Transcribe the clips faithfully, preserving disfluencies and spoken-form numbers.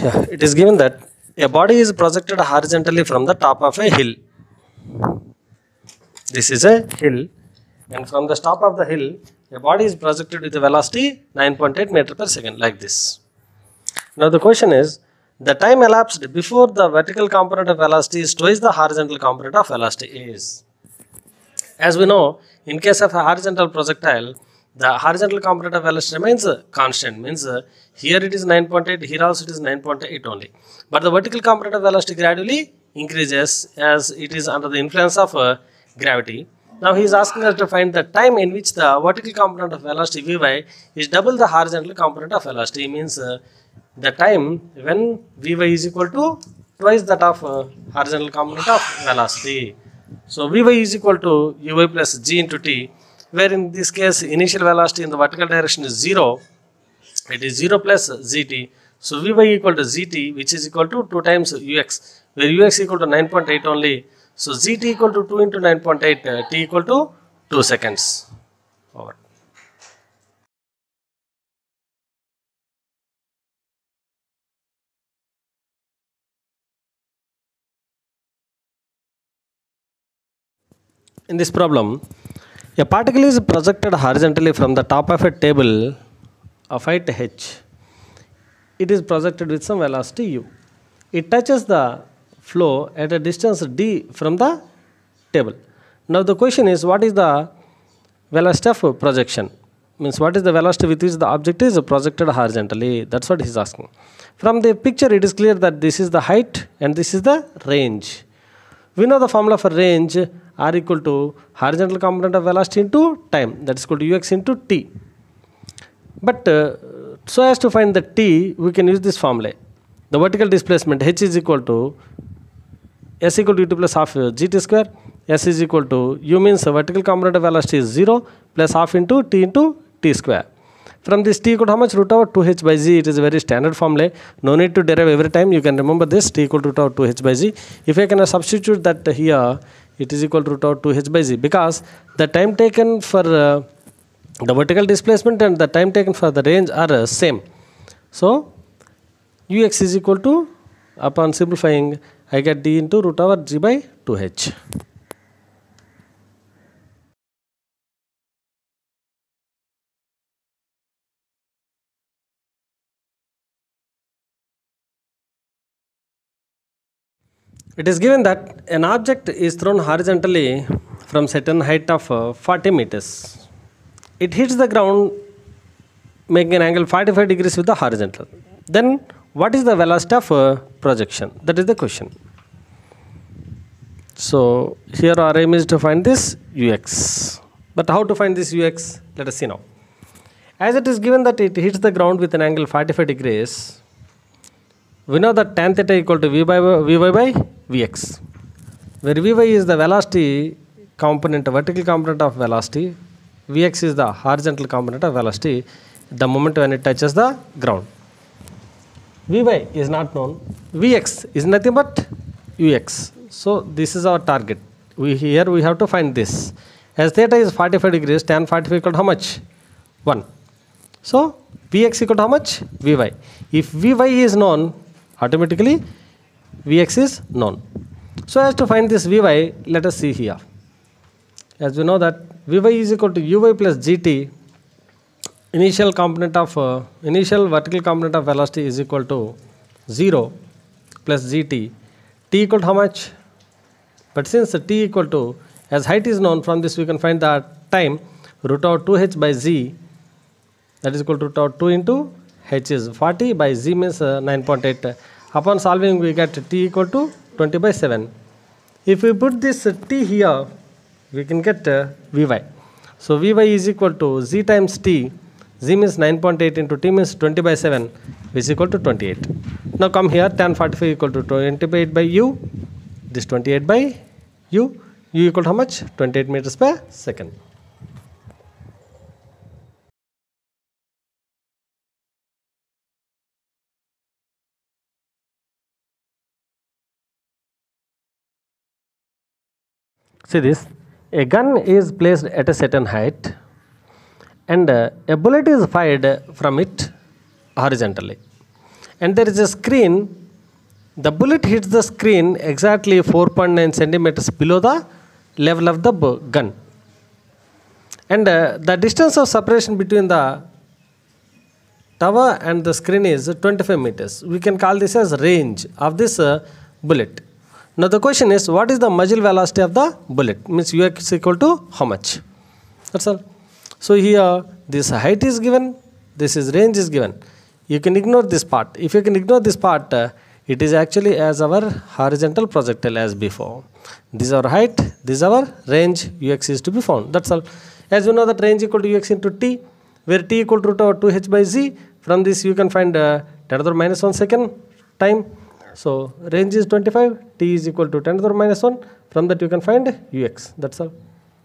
Yeah, it is given that a body is projected horizontally from the top of a hill. This is a hill, and from the top of the hill, a body is projected with a velocity nine point eight meter per second, like this. Now the question is, the time elapsed before the vertical component of velocity is twice the horizontal component of velocity is. As we know, in case of a horizontal projectile, the horizontal component of velocity remains uh, constant, means uh, here it is nine point eight, here also it is nine point eight only. But the vertical component of velocity gradually increases as it is under the influence of uh, gravity. Now he is asking us to find the time in which the vertical component of velocity Vy is double the horizontal component of velocity, means uh, the time when Vy is equal to twice that of uh, horizontal component of velocity. So Vy is equal to uy plus g into t, where in this case initial velocity in the vertical direction is zero, it is zero plus zt. So Vy equal to zt, which is equal to two times ux, where ux equal to nine point eight only. So zt equal to two into nine point eight, uh, t equal to two seconds. Over. In this problem, a particle is projected horizontally from the top of a table of height h. It is projected with some velocity u. It touches the flow at a distance d from the table. Now the question is, what is the velocity of projection? Means what is the velocity with which the object is projected horizontally? That's what he is asking. From the picture it is clear that this is the height and this is the range. We know the formula for range, r equal to horizontal component of velocity into time, that is equal to ux into t. But uh, so as to find the t, we can use this formula. The vertical displacement h is equal to s equal to u plus half gt square. S is equal to u, means the vertical component of velocity is zero plus half into t into t square. From this t equal to how much? Root over two h by z. It is a very standard formula. No need to derive every time. You can remember this, t equal to root over two h by z. If I can substitute that here, it is equal to root over two h by z, because the time taken for uh, the vertical displacement and the time taken for the range are uh, same. So ux is equal to, upon simplifying, I get d into root over g by two h. It is given that an object is thrown horizontally from certain height of uh, forty meters. It hits the ground making an angle forty-five degrees with the horizontal. Then what is the velocity of uh, projection? That is the question. So here our aim is to find this ux. But how to find this ux? Let us see now. As it is given that it hits the ground with an angle forty-five degrees, we know that tan theta equal to v by vy by vx, where vy is the velocity component, vertical component of velocity, vx is the horizontal component of velocity the moment when it touches the ground. Vy is not known, vx is nothing but ux. So this is our target. We here we have to find this. As theta is forty-five degrees, tan forty-five equal to how much? one. So vx equal to how much? Vy. If vy is known, automatically vx is known. So as to find this vy, let us see here. As we know that vy is equal to uy plus gt, initial component of uh, initial vertical component of velocity is equal to zero plus gt, t equal to how much? But since the t equal to, as height is known, from this we can find the time, root over two h by z, that is equal to root over two into h is forty by z means uh, nine point eight. Upon solving we get t equal to twenty by seven. If we put this uh, t here, we can get uh, vy. So vy is equal to z times t, z means nine point eight into t means twenty by seven, which is equal to twenty-eight. Now come here, tan forty-five equal to twenty-eight by u, this twenty-eight by u, u equal to how much? twenty-eight meters per second. See this, a gun is placed at a certain height and uh, a bullet is fired from it horizontally. and there is a screen. The bullet hits the screen exactly four point nine centimeters below the level of the gun. And uh, the distance of separation between the tower and the screen is twenty-five meters. We can call this as range of this uh, bullet. Now the question is, what is the muzzle velocity of the bullet? Means ux is equal to how much? That's all. So here this height is given, this is range is given. You can ignore this part. If you can ignore this part, uh, it is actually as our horizontal projectile as before. This is our height, this is our range, ux is to be found. That's all. As you know that range equal to ux into t, where t equal to root over two h by z. From this you can find uh, ten to the minus one second time. So range is twenty-five, t is equal to ten to the minus one. From that you can find ux. That's all.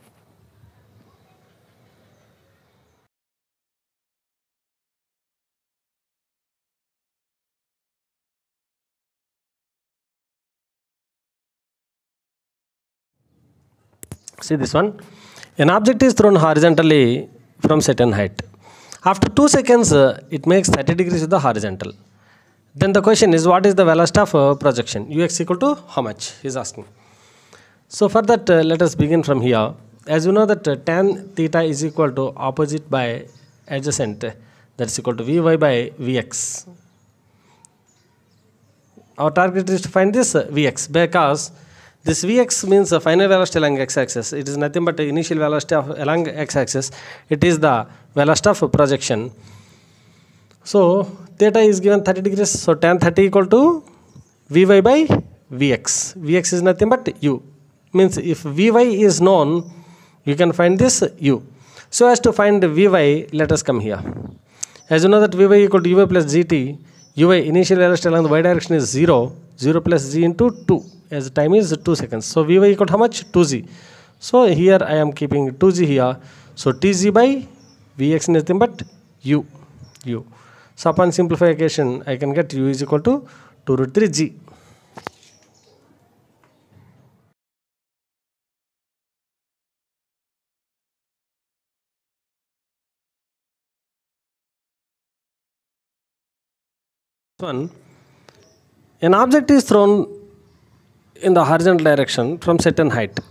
See this one. An object is thrown horizontally from certain height. After two seconds, uh, it makes thirty degrees with the horizontal. Then the question is, what is the velocity of uh, projection? Ux equal to how much? He is asking. So for that, uh, let us begin from here. As you know that uh, tan theta is equal to opposite by adjacent. Uh, that's equal to Vy by Vx. Our target is to find this uh, Vx, because this Vx means the final velocity along x-axis. It is nothing but the initial velocity of along x-axis. It is the velocity of projection. So theta is given thirty degrees. So tan thirty equal to Vy by Vx. Vx is nothing but u. Means if Vy is known, you can find this u. So as to find Vy, let us come here. As you know that Vy equal to uy plus gt. Uy initial velocity along the y direction is zero. zero plus g into two. As time is two seconds. So Vy equal to how much? two z. So here I am keeping two z here. So tz by Vx is nothing but u. u. So upon simplification, I can get u is equal to two root three g. One, an object is thrown in the horizontal direction from certain height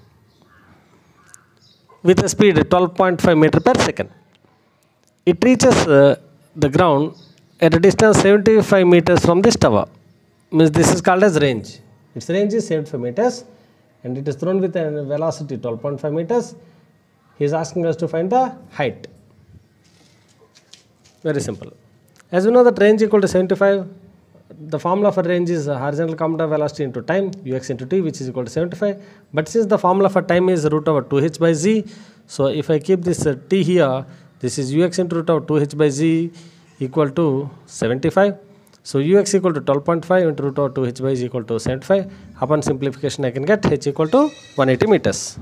with a speed twelve point five meter per second. It reaches uh, the ground at a distance seventy-five meters from this tower. Means this is called as range. Its range is seventy-five meters and it is thrown with a velocity twelve point five meters. He is asking us to find the height. Very simple. As you know that range equal to seventy-five, the formula for range is horizontal component velocity into time, ux into t, which is equal to seventy-five. But since the formula for time is root over two h by z, so if I keep this uh, t here, this is ux into root over two h by z equal to seventy-five. So ux equal to twelve point five into root over two h by z equal to seventy-five. Upon simplification, I can get h equal to one hundred eighty meters.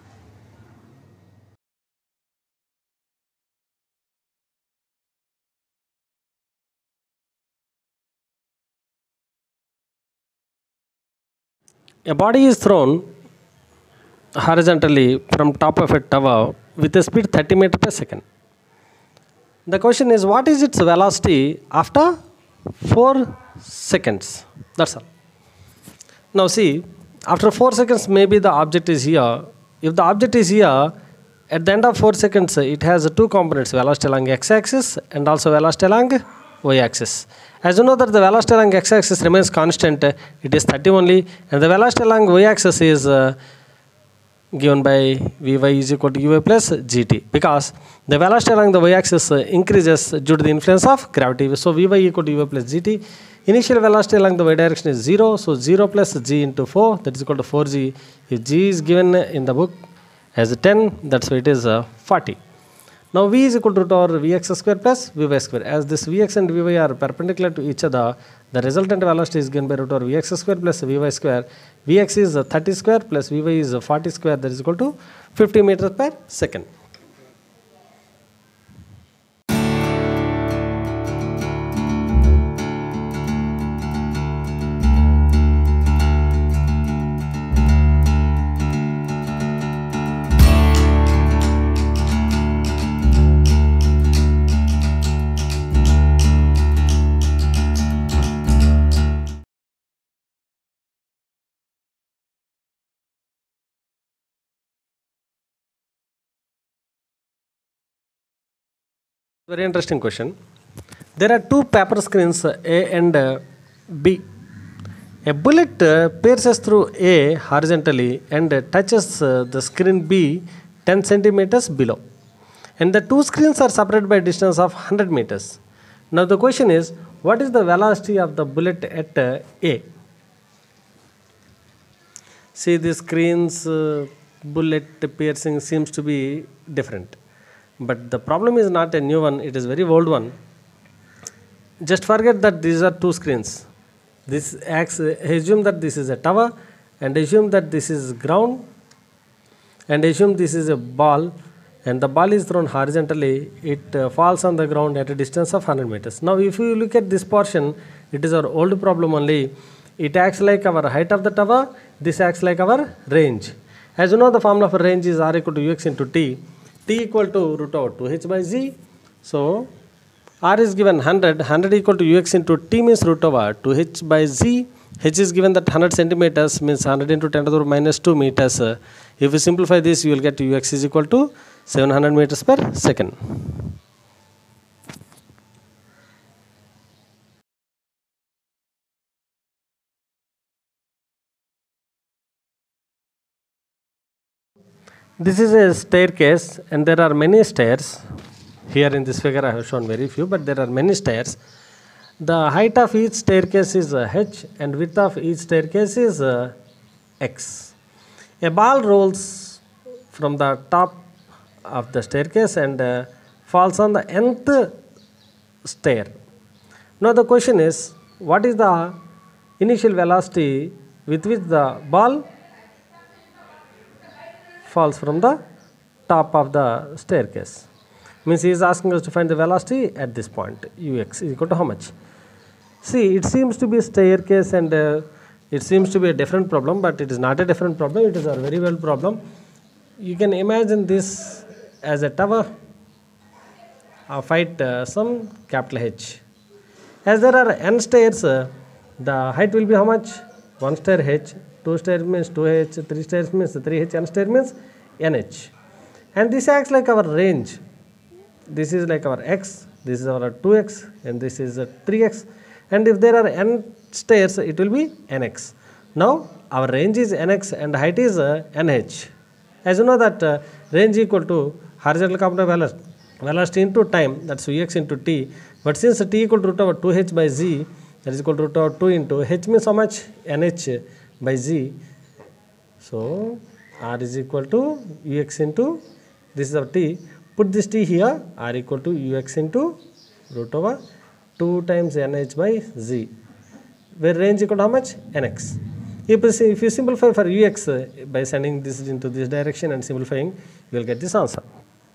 A body is thrown horizontally from top of a tower with a speed thirty meters per second. The question is, what is its velocity after four seconds? That's all. Now see, after four seconds, maybe the object is here. If the object is here, at the end of four seconds, it has two components, velocity along x-axis and also velocity along y-axis. As you know that the velocity along x-axis remains constant, it is thirty only, and the velocity along y-axis is uh, given by Vy is equal to uy plus gt, because the velocity along the y-axis uh, increases due to the influence of gravity. So Vy equal to uy plus gt. Initial velocity along the y direction is zero, so zero plus g into four, that is equal to four g. If g is given in the book as ten, that's why it is uh, forty. Now v is equal to root over vx square plus vy square. As this vx and vy are perpendicular to each other, the resultant velocity is given by root over vx square plus vy square. Vx is thirty square plus vy is forty square, that is equal to fifty meters per second. Very interesting question. There are two paper screens A and uh, B. A bullet uh, pierces through A horizontally and uh, touches uh, the screen B ten centimeters below. And the two screens are separated by a distance of one hundred meters. Now the question is, what is the velocity of the bullet at uh, A? See, the screen's uh, bullet piercing seems to be different. But the problem is not a new one, it is a very old one. Just forget that these are two screens. This acts, assume that this is a tower, and assume that this is ground, and assume this is a ball, and the ball is thrown horizontally. It uh, falls on the ground at a distance of one hundred meters. Now if you look at this portion, it is our old problem only. It acts like our height of the tower, this acts like our range. As you know, the formula for range is r equal to ux into t, t equal to root over two h by z. So r is given one hundred, one hundred equal to ux into t means root over two h by z. H is given that one hundred centimeters means one hundred into ten to the power minus two meters. If you simplify this, you will get ux is equal to seven hundred meters per second. This is a staircase and there are many stairs. Here in this figure I have shown very few, but there are many stairs. The height of each staircase is uh, h and width of each staircase is uh, x. A ball rolls from the top of the staircase and uh, falls on the nth stair. Now the question is, what is the initial velocity with which the ball falls from the top of the staircase? Means he is asking us to find the velocity at this point. Ux is equal to how much? See, it seems to be a staircase and uh, it seems to be a different problem, but it is not a different problem, it is a very well problem. You can imagine this as a tower of height uh, some capital H. As there are n stairs, uh, the height will be how much? one stair h, two stairs means two h, three stairs means three h, n stair means nh. And this acts like our range. This is like our x, this is our two x, and this is uh, three x. And if there are n stairs, it will be nx. Now our range is nx and height is uh, nh. As you know that uh, range equal to horizontal component velocity, velocity into time, that's ux into t. But since t equal to root over two h by z, that is equal to root over two into h means how much? Nh by z. So r is equal to ux into, this is our t. Put this t here, r equal to ux into root over two times nh by z, where range equal to how much? Nx. If you, if you simplify for ux uh, by sending this into this direction and simplifying, you will get this answer.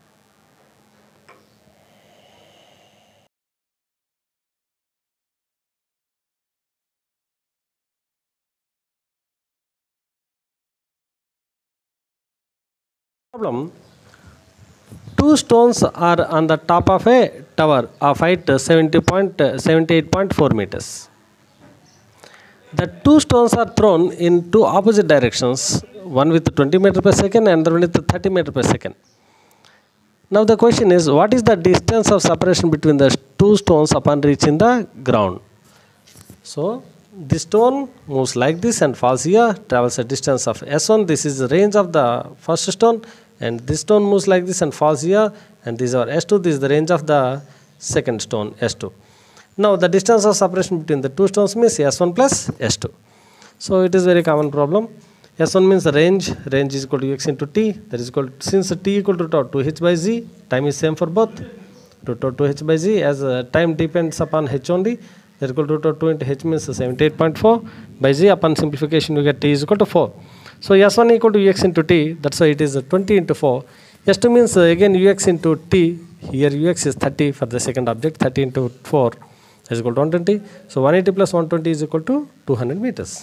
Problem. Two stones are on the top of a tower of height seventy-eight point four meters. The two stones are thrown in two opposite directions, one with twenty meters per second and the other with thirty meters per second. Now the question is, what is the distance of separation between the two stones upon reaching the ground? So the stone moves like this and falls here, travels a distance of s one. This is the range of the first stone, and this stone moves like this and falls here, and this is our s two. This is the range of the second stone, s two. Now the distance of separation between the two stones means s one plus s two. So it is very common problem. s one means the range, range is equal to x into t, that is equal to, since t equal to two h by z, time is same for both, root over two h by z, as uh, time depends upon h only, that is equal to root over two into h means seventy-eight point four by z. Upon simplification you get t is equal to four. So s one equal to ux into t, that's why it is twenty into four. s two means uh, again ux into t, here ux is thirty for the second object, thirty into four is equal to one hundred twenty. So one hundred eighty plus one hundred twenty is equal to two hundred meters.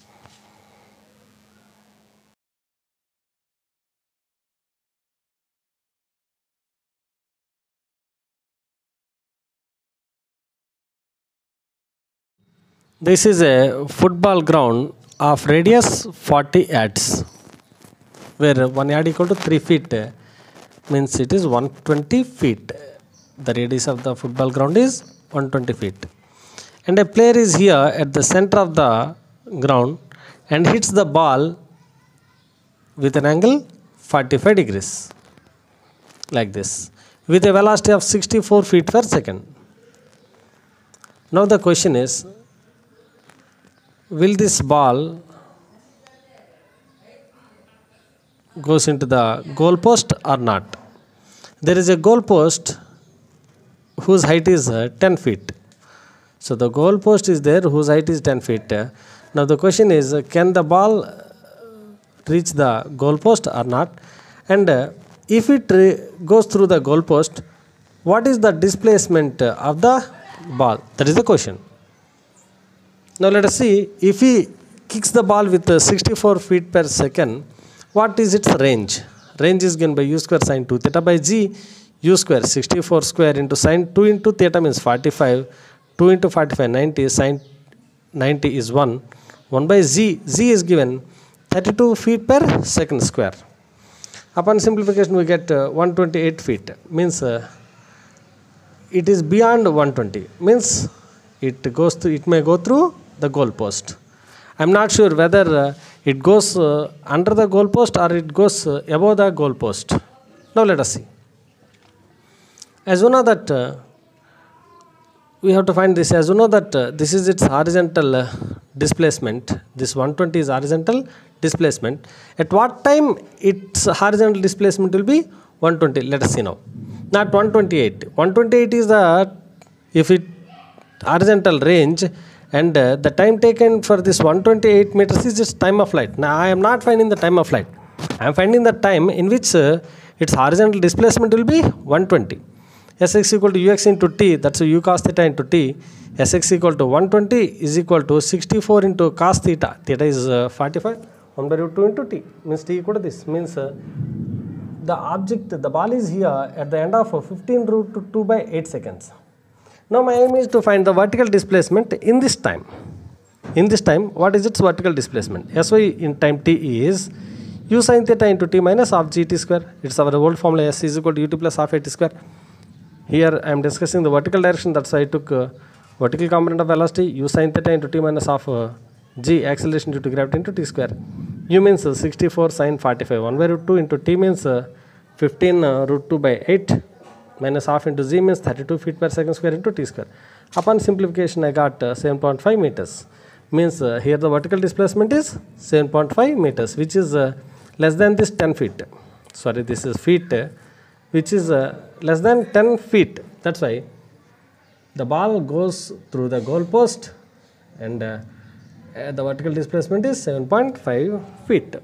This is a football ground of radius forty yards, where one yard equal to three feet, means it is one hundred twenty feet. The radius of the football ground is one hundred twenty feet. And a player is here at the center of the ground and hits the ball with an angle forty-five degrees, like this, with a velocity of sixty-four feet per second. Now the question is, will this ball goes into the goal post or not? There is a goal post whose height is uh, ten feet. So the goal post is there whose height is ten feet. Now the question is, uh, can the ball reach the goal post or not? And uh, if it re- goes through the goal post, what is the displacement uh, of the ball? That is the question. Now let us see, if he kicks the ball with uh, sixty-four feet per second, what is its range? Range is given by u square sine two theta by g, u square sixty-four square into sine two into theta means forty-five, two into forty-five ninety, sine ninety is one, one by z, z is given thirty-two feet per second square. Upon simplification we get uh, one hundred twenty-eight feet, means uh, it is beyond one hundred twenty, means it goes through, it may go through the goal post. I am not sure whether uh, it goes uh, under the goal post or it goes uh, above the goal post. Now let us see. As you know that uh, we have to find this, as you know that uh, this is its horizontal uh, displacement, this one hundred twenty is horizontal displacement. At what time its horizontal displacement will be one hundred twenty? Let us see now. Not one hundred twenty-eight. one hundred twenty-eight is the, if it horizontal range, and uh, the time taken for this one hundred twenty-eight meters is just time of flight. Now I am not finding the time of flight. I am finding the time in which uh, its horizontal displacement will be one hundred twenty. Sx equal to ux into t, that's u cos theta into t. Sx equal to one hundred twenty is equal to sixty-four into cos theta. Theta is uh, forty-five. one by root two into t, means t equal to this. Means uh, the object, the ball is here at the end of fifteen root two by eight seconds. Now my aim is to find the vertical displacement in this time. In this time, what is its vertical displacement? Sy in time t is u sin theta into t minus half gt square. It's our old formula, s is equal to ut plus half at square. Here I am discussing the vertical direction, that's why I took uh, vertical component of velocity, u sin theta into t minus half uh, g acceleration due to gravity into t square. U means uh, sixty-four sin forty-five, one by root two into t means uh, fifteen uh, root two by eight. Minus half into z means thirty-two feet per second square into t square. Upon simplification I got uh, seven point five meters. Means uh, here the vertical displacement is seven point five meters, which is uh, less than this ten feet. Sorry, this is feet, uh, which is uh, less than ten feet. That's why the ball goes through the goal post and uh, uh, the vertical displacement is seven point five feet.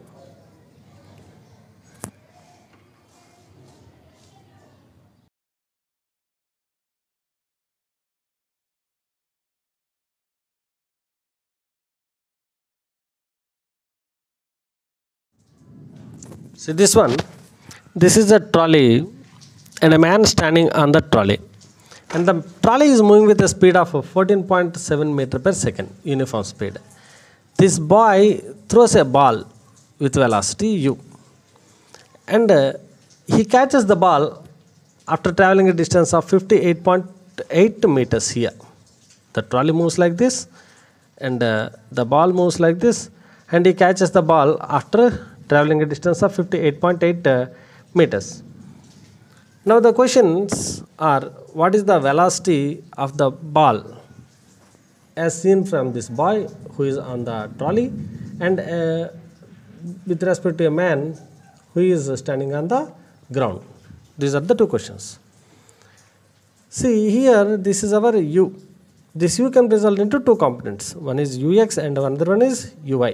See this one, this is a trolley and a man standing on the trolley, and the trolley is moving with a speed of fourteen point seven meter per second, uniform speed. This boy throws a ball with velocity u, and uh, he catches the ball after traveling a distance of fifty-eight point eight meters here. The trolley moves like this and uh, the ball moves like this, and he catches the ball after traveling a distance of fifty-eight point eight uh, meters. Now the questions are, what is the velocity of the ball as seen from this boy who is on the trolley, and uh, with respect to a man who is standing on the ground? These are the two questions. See here, this is our u. This u can result into two components. One is ux and another one is uy.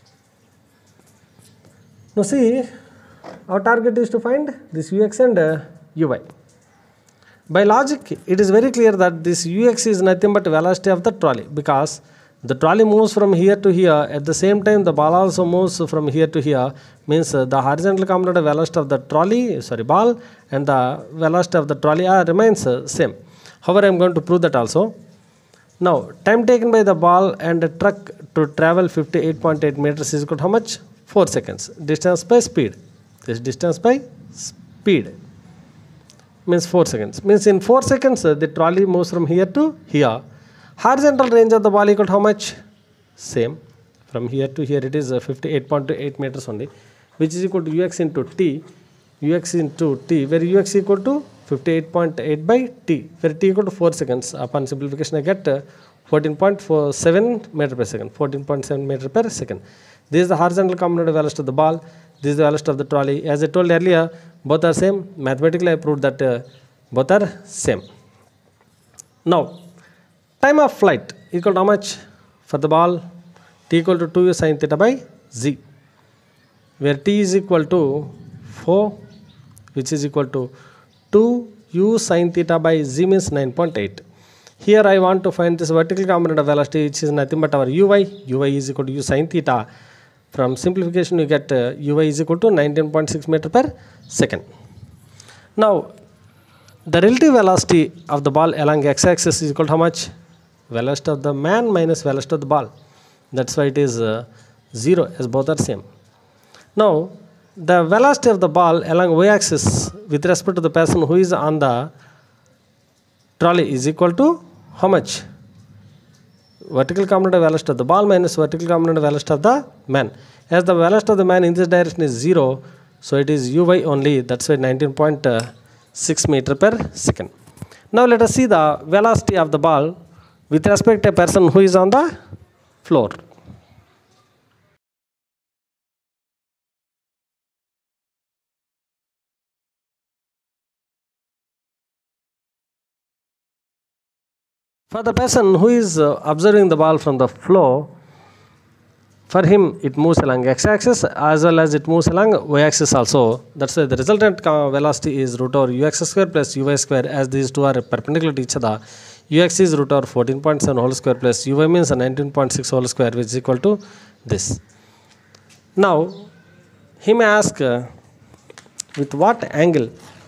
Now see, our target is to find this ux and uh, uy. By logic, it is very clear that this ux is nothing but velocity of the trolley, because the trolley moves from here to here. At the same time, the ball also moves from here to here. Means uh, the horizontal component of velocity of the trolley, sorry, ball, and the velocity of the trolley are remains uh, same. However, I am going to prove that also. Now, time taken by the ball and the truck to travel fifty-eight point eight meters is equal to how much? four seconds. Distance by speed. This distance by speed. means four seconds. Means in four seconds uh, the trolley moves from here to here. Horizontal range of the ball equal to how much? Same. From here to here it is uh, fifty-eight point eight meters only, which is equal to ux into t, ux into t, where ux equal to fifty-eight point eight by t, where t equal to four seconds. Upon simplification I get uh, fourteen point four seven meter per second, fourteen point seven meter per second. This is the horizontal component of velocity of the ball. This is the velocity of the trolley. As I told earlier, both are same. Mathematically I proved that uh, both are same. Now, time of flight equal to how much for the ball? T equal to two u sin theta by z, where t is equal to four, which is equal to two u sin theta by z means nine point eight. Here I want to find this vertical component of velocity, which is nothing but our uy. Uy is equal to u sin theta. From simplification you get uh, uy is equal to nineteen point six meter per second. Now, the relative velocity of the ball along x-axis is equal to how much? Velocity of the man minus velocity of the ball. That's why it is uh, zero, as both are same. Now, the velocity of the ball along y-axis with respect to the person who is on the trolley is equal to how much? Vertical component of velocity of the ball minus vertical component of velocity of the man. As the velocity of the man in this direction is zero, so it is uy only. That's why nineteen point six meter per second. Now let us see the velocity of the ball with respect to a person who is on the floor. For the person who is uh, observing the ball from the floor, for him it moves along x-axis as well as it moves along y-axis also. That's why the resultant velocity is root over ux square plus uy square, as these two are perpendicular to each other. Ux is root over fourteen point seven whole square plus uy means nineteen point six whole square, which is equal to this. Now, he may ask uh, with what angle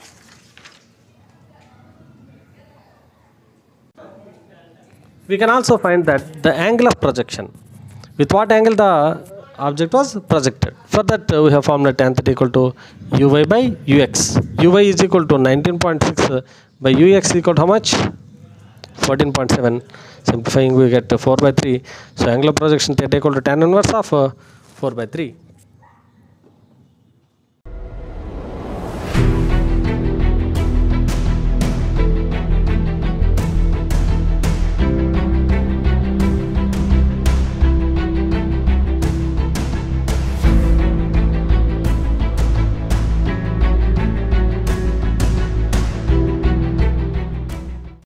we can also find that the angle of projection, with what angle the object was projected. For that uh, we have formula tan theta equal to uy by ux. Uy is equal to nineteen point six uh, by ux equal to how much? fourteen point seven. Simplifying we get uh, four by three. So angle of projection theta equal to tan inverse of uh, four by three.